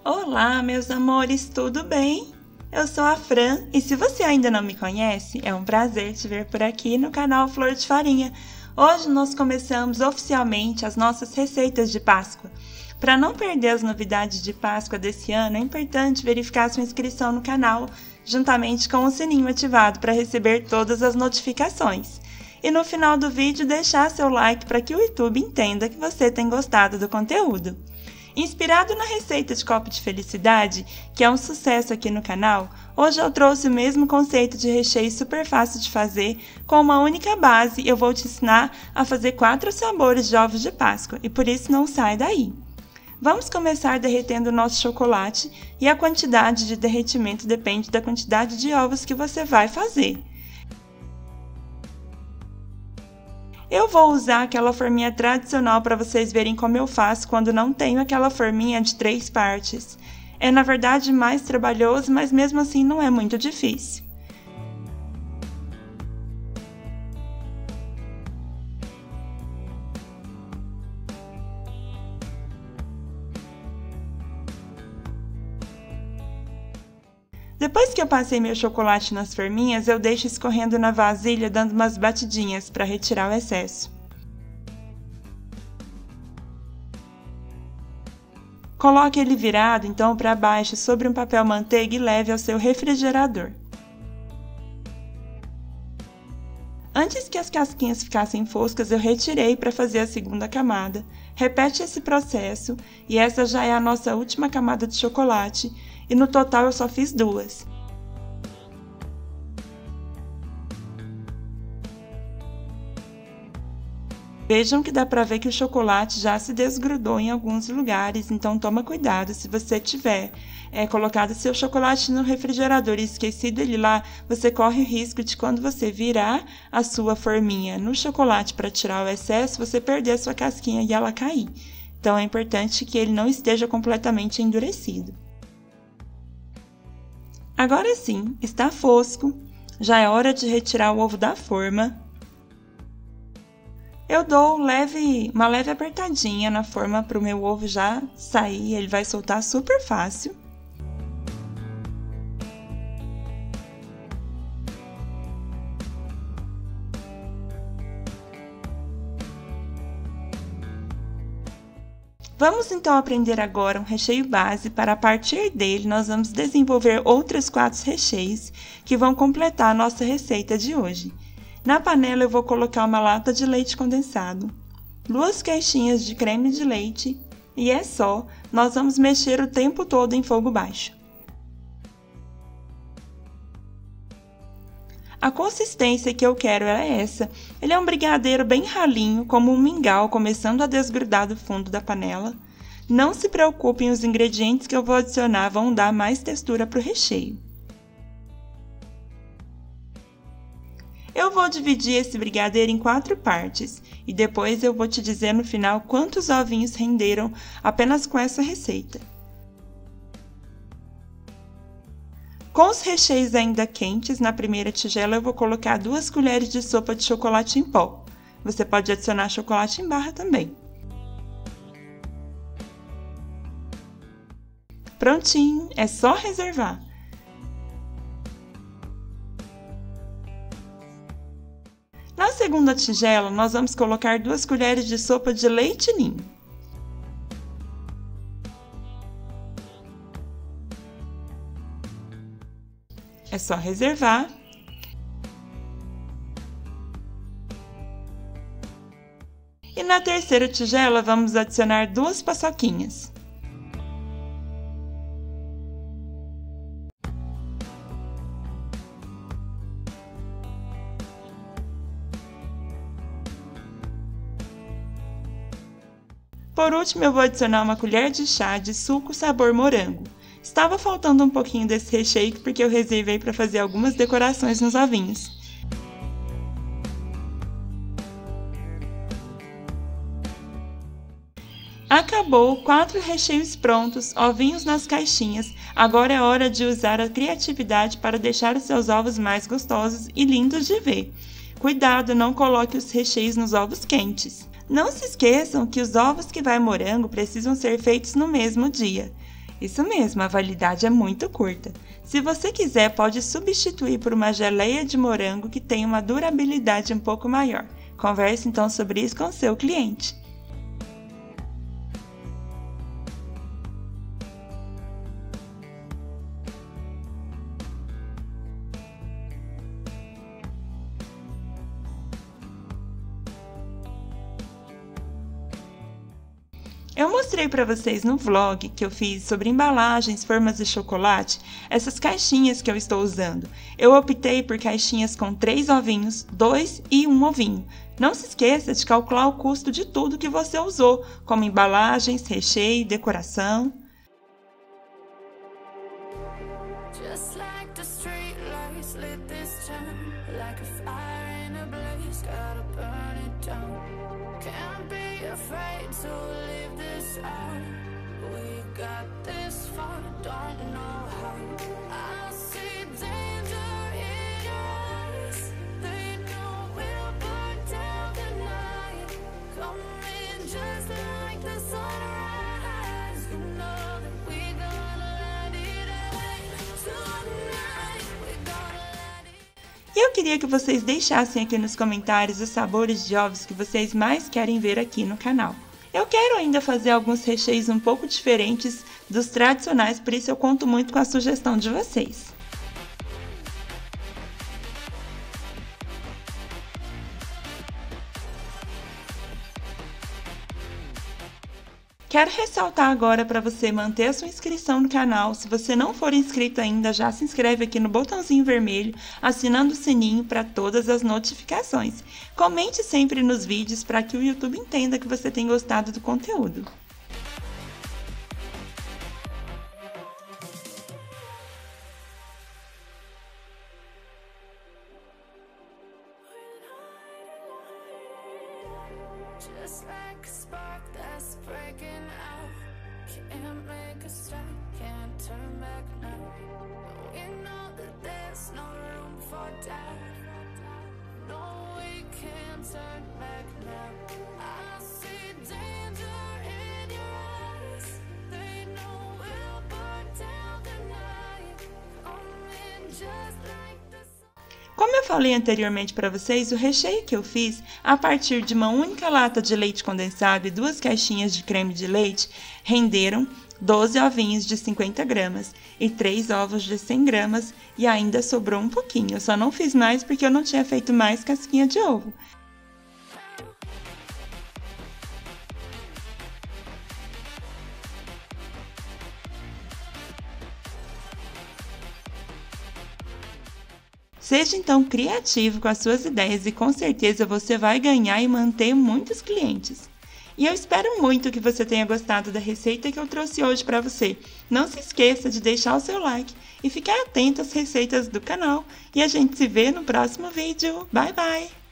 Olá, meus amores, tudo bem? Eu sou a Fran e se você ainda não me conhece, é um prazer te ver por aqui no canal Flor de Farinha. Hoje nós começamos oficialmente as nossas receitas de Páscoa. Para não perder as novidades de Páscoa desse ano, é importante verificar sua inscrição no canal, juntamente com o sininho ativado para receber todas as notificações. E no final do vídeo deixar seu like para que o YouTube entenda que você tem gostado do conteúdo. Inspirado na receita de copo de felicidade, que é um sucesso aqui no canal, hoje eu trouxe o mesmo conceito de recheio super fácil de fazer. Com uma única base, eu vou te ensinar a fazer 4 sabores de ovos de Páscoa, e por isso não sai daí. Vamos começar derretendo o nosso chocolate, e a quantidade de derretimento depende da quantidade de ovos que você vai fazer. Eu vou usar aquela forminha tradicional para vocês verem como eu faço quando não tenho aquela forminha de 3 partes. É na verdade mais trabalhoso, mas mesmo assim não é muito difícil. Depois que eu passei meu chocolate nas forminhas, eu deixo escorrendo na vasilha dando umas batidinhas para retirar o excesso. Coloque ele virado então para baixo sobre um papel manteiga e leve ao seu refrigerador. Antes que as casquinhas ficassem foscas, eu retirei para fazer a segunda camada. Repete esse processo e essa já é a nossa última camada de chocolate. E no total eu só fiz 2. Vejam que dá para ver que o chocolate já se desgrudou em alguns lugares, então toma cuidado. Se você tiver colocado seu chocolate no refrigerador e esquecido ele lá, você corre o risco de quando você virar a sua forminha no chocolate para tirar o excesso, você perder a sua casquinha e ela cair. Então é importante que ele não esteja completamente endurecido. Agora sim, está fosco, já é hora de retirar o ovo da forma. Eu dou uma leve apertadinha na forma para o meu ovo já sair, ele vai soltar super fácil. Vamos então aprender agora um recheio base. Para a partir dele nós vamos desenvolver outros 4 recheios que vão completar a nossa receita de hoje. Na panela eu vou colocar uma lata de leite condensado, 2 caixinhas de creme de leite e é só, nós vamos mexer o tempo todo em fogo baixo. A consistência que eu quero é essa. Ele é um brigadeiro bem ralinho, como um mingau, começando a desgrudar do fundo da panela. Não se preocupem, os ingredientes que eu vou adicionar vão dar mais textura para o recheio. Eu vou dividir esse brigadeiro em 4 partes e depois eu vou te dizer no final quantos ovinhos renderam apenas com essa receita. Com os recheios ainda quentes, na primeira tigela eu vou colocar 2 colheres de sopa de chocolate em pó. Você pode adicionar chocolate em barra também. Prontinho, é só reservar. Na segunda tigela, nós vamos colocar 2 colheres de sopa de leite ninho. É só reservar. E na terceira tigela, vamos adicionar 2 paçoquinhas. Por último, eu vou adicionar uma colher de chá de suco sabor morango. Estava faltando um pouquinho desse recheio porque eu reservei para fazer algumas decorações nos ovinhos. Acabou, 4 recheios prontos, ovinhos nas caixinhas. Agora é hora de usar a criatividade para deixar os seus ovos mais gostosos e lindos de ver. Cuidado, não coloque os recheios nos ovos quentes. Não se esqueçam que os ovos que vai morango precisam ser feitos no mesmo dia. Isso mesmo, a validade é muito curta. Se você quiser, pode substituir por uma geleia de morango que tem uma durabilidade um pouco maior. Converse então sobre isso com o seu cliente. Eu mostrei para vocês no vlog que eu fiz sobre embalagens, formas de chocolate, essas caixinhas que eu estou usando. Eu optei por caixinhas com 3 ovinhos, 2 e 1 ovinho. Não se esqueça de calcular o custo de tudo que você usou, como embalagens, recheio, decoração. E eu queria que vocês deixassem aqui nos comentários os sabores de ovos que vocês mais querem ver aqui no canal. Eu quero ainda fazer alguns recheios um pouco diferentes dos tradicionais, por isso eu conto muito com a sugestão de vocês. Quero ressaltar agora para você manter a sua inscrição no canal. Se você não for inscrito ainda, já se inscreve aqui no botãozinho vermelho, assinando o sininho para todas as notificações. Comente sempre nos vídeos para que o YouTube entenda que você tem gostado do conteúdo. Just like a spark that's breaking out, can't make a stop, can't turn back now. We know that there's no room for doubt. No, we can't turn back now. I see danger in your eyes. They know we'll burn down the night. Coming just like the sun. Como eu falei anteriormente para vocês, o recheio que eu fiz a partir de uma única lata de leite condensado e 2 caixinhas de creme de leite renderam 12 ovinhos de 50 gramas e 3 ovos de 100 gramas e ainda sobrou um pouquinho. Eu só não fiz mais porque eu não tinha feito mais casquinha de ovo. Seja então criativo com as suas ideias e com certeza você vai ganhar e manter muitos clientes. E eu espero muito que você tenha gostado da receita que eu trouxe hoje para você. Não se esqueça de deixar o seu like e ficar atento às receitas do canal. E a gente se vê no próximo vídeo. Bye, bye!